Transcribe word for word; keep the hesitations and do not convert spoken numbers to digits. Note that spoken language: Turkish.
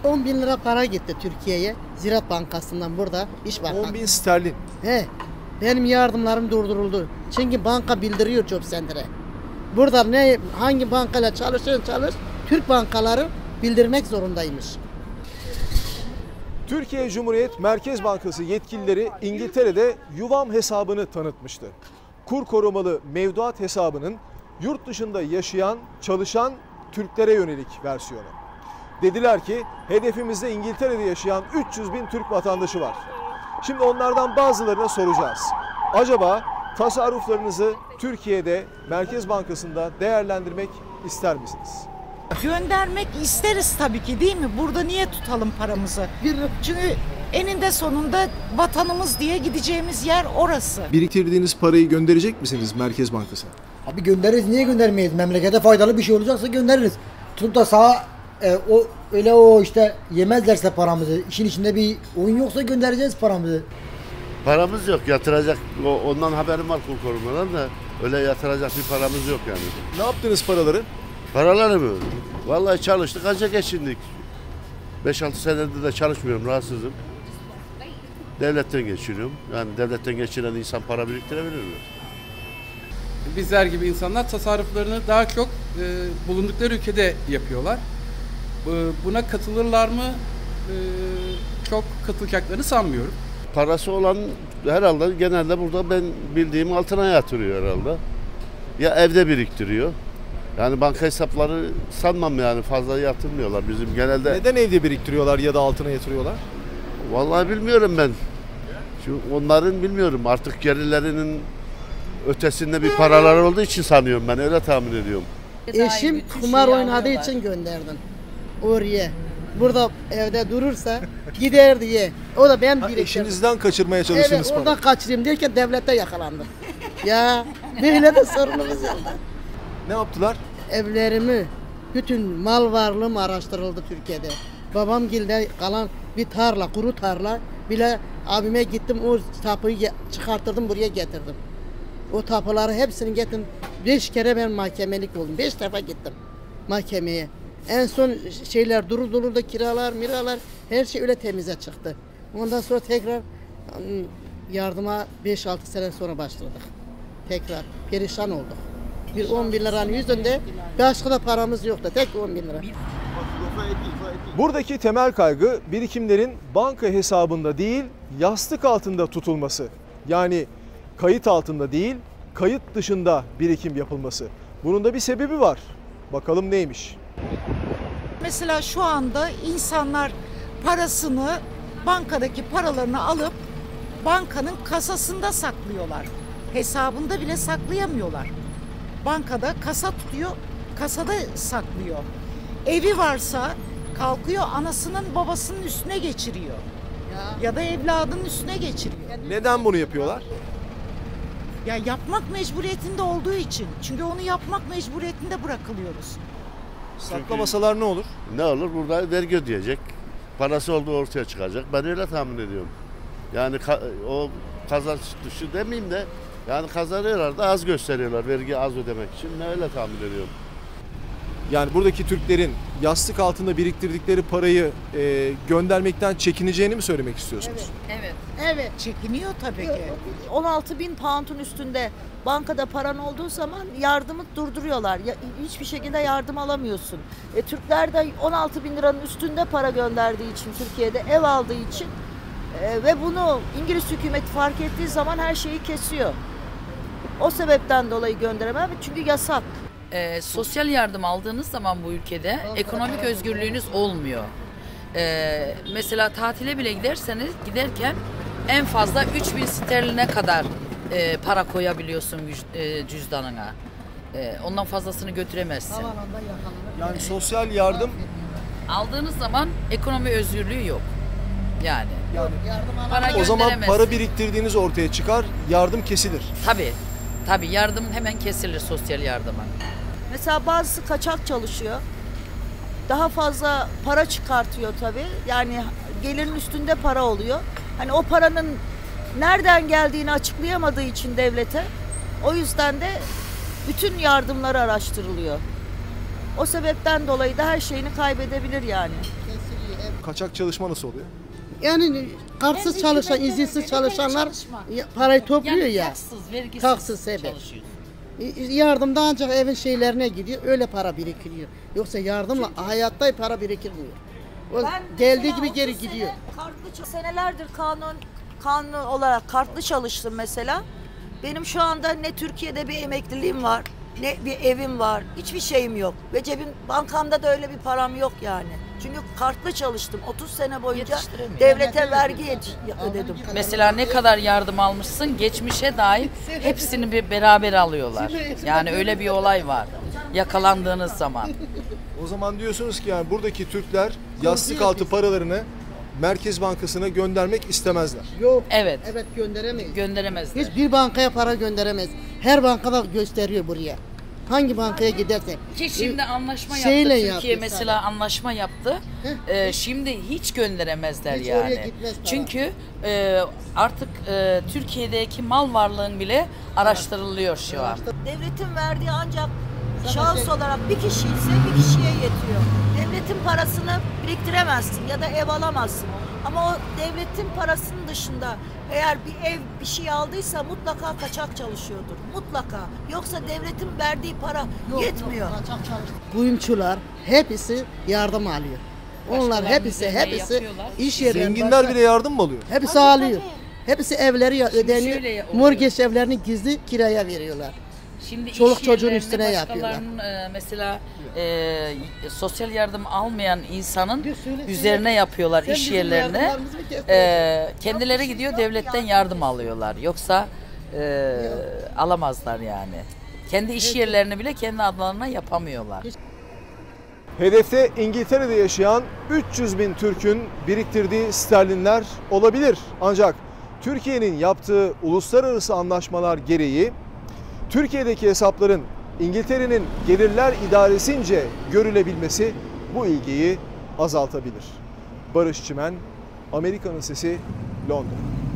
on bin lira para gitti Türkiye'ye. Ziraat Bankası'ndan burada İş Bankası. on bin sterlin. He. Benim yardımlarım durduruldu. Çünkü banka bildiriyor Job Center'e. Burada ne hangi bankayla çalışırsan çalış, Türk bankaları bildirmek zorundaymış. Türkiye Cumhuriyet Merkez Bankası yetkilileri İngiltere'de Yuvam hesabını tanıtmıştı. Kur korumalı mevduat hesabının yurt dışında yaşayan, çalışan Türklere yönelik versiyonu. Dediler ki hedefimizde İngiltere'de yaşayan üç yüz bin Türk vatandaşı var. Şimdi onlardan bazılarına soracağız. Acaba tasarruflarınızı Türkiye'de Merkez Bankası'nda değerlendirmek ister misiniz? Göndermek isteriz tabii ki, değil mi? Burada niye tutalım paramızı? Çünkü eninde sonunda vatanımız diye gideceğimiz yer orası. Biriktirdiğiniz parayı gönderecek misiniz Merkez Bankası'na? Abi göndeririz, niye göndermeyiz? Memlekete faydalı bir şey olacaksa göndeririz. Tutup da sağa e, o öyle o işte yemezlerse paramızı, işin içinde bir oyun yoksa göndereceğiz paramızı. Paramız yok, yatıracak, ondan haberim var kur korumadan da öyle yatıracak bir paramız yok yani. Ne yaptınız paraları? Paraları mı? Vallahi çalıştık, ancak geçindik. beş altı senedir de çalışmıyorum, rahatsızım. Devletten geçiniyorum. Yani devletten geçiren insan para biriktirebilir mi? Bizler gibi insanlar tasarruflarını daha çok e, bulundukları ülkede yapıyorlar. E, buna katılırlar mı? E, çok katılacaklarını sanmıyorum. Parası olan herhalde genelde burada ben bildiğim altına yatırıyor herhalde. Ya evde biriktiriyor. Yani banka hesapları sanmam yani fazla yatırmıyorlar bizim genelde. Neden evde biriktiriyorlar ya da altına yatırıyorlar? Vallahi bilmiyorum ben. Şu onların bilmiyorum artık gelirlerinin ötesinde bir paralar olduğu için sanıyorum ben, öyle tahmin ediyorum. Eşim kumar oynadığı için gönderdim oraya. Burada evde durursa gider diye. O da ben biriktirdim. Eşinizden kaçırmaya çalıştınız Evet, oradan kaçırayım derken devlette yakalandım. Ya böyle de sorunumuz yok. Ne yaptılar? Evlerimi, bütün mal varlığım araştırıldı Türkiye'de. Babamgilde kalan bir tarla, kuru tarla bile abime gittim, o tapuyu çıkarttırdım, buraya getirdim. O tapuları hepsini getirdim. Beş kere ben mahkemelik oldum. Beş defa gittim mahkemeye. En son şeyler durur durur da kiralar, miralar her şey öyle temize çıktı. Ondan sonra tekrar yardıma beş altı sene sonra başladık. Tekrar perişan olduk. Bir on bin liranın yüzünde başka da paramız yoktu. Tek on bin lira. Buradaki temel kaygı birikimlerin banka hesabında değil, yastık altında tutulması. Yani kayıt altında değil, kayıt dışında birikim yapılması. Bunun da bir sebebi var. Bakalım neymiş? Mesela şu anda insanlar parasını, bankadaki paralarını alıp bankanın kasasında saklıyorlar. Hesabında bile saklayamıyorlar. Bankada kasa tutuyor, kasada saklıyor. Evi varsa kalkıyor anasının babasının üstüne geçiriyor. Ya, ya da evladının üstüne geçiriyor. Neden bunu yapıyorlar? Ya yapmak mecburiyetinde olduğu için. Çünkü onu yapmak mecburiyetinde bırakılıyoruz. Saklamasalar ne olur? Ne olur? Burada vergi ödeyecek. Parası olduğu ortaya çıkacak. Ben öyle tahmin ediyorum. Yani ka o kazanç dışı demeyeyim de yani kazanıyorlar da az gösteriyorlar vergi az ödemek için. Ne öyle tahmin ediyorum. Yani buradaki Türklerin yastık altında biriktirdikleri parayı e, göndermekten çekineceğini mi söylemek istiyorsunuz? Evet. Evet. Evet. Çekiniyor tabii ki. on altı bin pound'un üstünde bankada paran olduğu zaman yardımı durduruyorlar. Ya, hiçbir şekilde yardım alamıyorsun. E, Türkler de on altı bin liranın üstünde para gönderdiği için, Türkiye'de ev aldığı için e, ve bunu İngiliz hükümeti fark ettiği zaman her şeyi kesiyor. O sebepten dolayı gönderemem çünkü yasak. E, sosyal yardım aldığınız zaman bu ülkede ekonomik özgürlüğünüz olmuyor. E, mesela tatile bile giderseniz giderken en fazla üç bin sterline kadar e, para koyabiliyorsun e, cüzdanına. E, ondan fazlasını götüremezsin. Yani sosyal yardım aldığınız zaman ekonomi özgürlüğü yok. Yani. yani para o zaman para biriktirdiğiniz ortaya çıkar, yardım kesilir. Tabii. Tabii yardım hemen kesilir, sosyal yardıma. Mesela bazısı kaçak çalışıyor. Daha fazla para çıkartıyor tabii. Yani gelirin üstünde para oluyor. Hani o paranın nereden geldiğini açıklayamadığı için devlete, o yüzden de bütün yardımları araştırılıyor. O sebepten dolayı da her şeyini kaybedebilir yani. Kaçak çalışma nasıl oluyor? Yani kartsız çalışan, izinsiz çalışanlar ya- parayı topluyor Yani ya. taksız, vergisiz Taksız sebep. çalışıyorsun. Yardımda ancak evin şeylerine gidiyor, öyle para birikiriyor. Yoksa yardımla hayatta para birikirmiyor. O Ben geldiği mesela gibi geri otuz gidiyor. Sene kartlı, ç- senelerdir kanun kanun olarak kartlı çalıştım mesela. Benim şu anda ne Türkiye'de bir emekliliğim var, ne bir evim var, hiçbir şeyim yok. Ve cebim, bankamda da öyle bir param yok yani. Çünkü kartlı çalıştım. otuz sene boyunca Yetiştiremiyor. devlete vergi yet- ödedim. Mesela ne kadar yardım almışsın, geçmişe dair hepsini bir beraber alıyorlar. Yani öyle bir olay var. Yakalandığınız zaman. O zaman diyorsunuz ki yani buradaki Türkler yastık altı paralarını Merkez Bankası'na göndermek istemezler. Yok. Evet. Evet gönderemeyiz. Gönderemezler. Hiçbir bankaya para gönderemez. Her bankada gösteriyor buraya. Hangi bankaya giderse. Ki şimdi anlaşma yaptı. Şeyle Türkiye yapıyor mesela anlaşma yaptı. Ee, şimdi hiç gönderemezler Hiç oraya yani. gitmez para. Çünkü e, artık e, Türkiye'deki mal varlığın bile araştırılıyor şu an. Devletin verdiği ancak şahıs olarak bir kişi ise bir kişiye yetiyor. Devletin parasını biriktiremezsin ya da ev alamazsın. Ama o devletin parasının dışında eğer bir ev bir şey aldıysa mutlaka kaçak çalışıyordur. Mutlaka. Yoksa devletin verdiği para yetmiyor. Kuyumcular hepsi yardım alıyor. Onlar Başkalarının hepsi üzerine hepsi yapıyorlar. iş yerleri. Zenginler bile yardım mı alıyor? Hepsi alıyor. Hepsi evleri ya Şimdi ödeniyor. şöyle oluyor. Mortgage evlerini gizli kiraya veriyorlar. Şimdi Çoluk iş çocuğun yerlerine üstüne yapıyorlar. başkalarının, e, mesela e, sosyal yardım almayan insanın Bir söyle- üzerine yapıyorlar Sen iş bizim yerlerine. yardımlarımızı mı kestin? E, kendileri gidiyor devletten yardım alıyorlar. Yoksa e, alamazlar yani. Kendi iş yerlerini bile kendi adlarına yapamıyorlar. Hedefte İngiltere'de yaşayan üç yüz bin Türk'ün biriktirdiği sterlinler olabilir. Ancak Türkiye'nin yaptığı uluslararası anlaşmalar gereği Türkiye'deki hesapların İngiltere'nin gelirler idaresince görülebilmesi bu ilgiyi azaltabilir. Barış Çimen, Amerika'nın Sesi, Londra.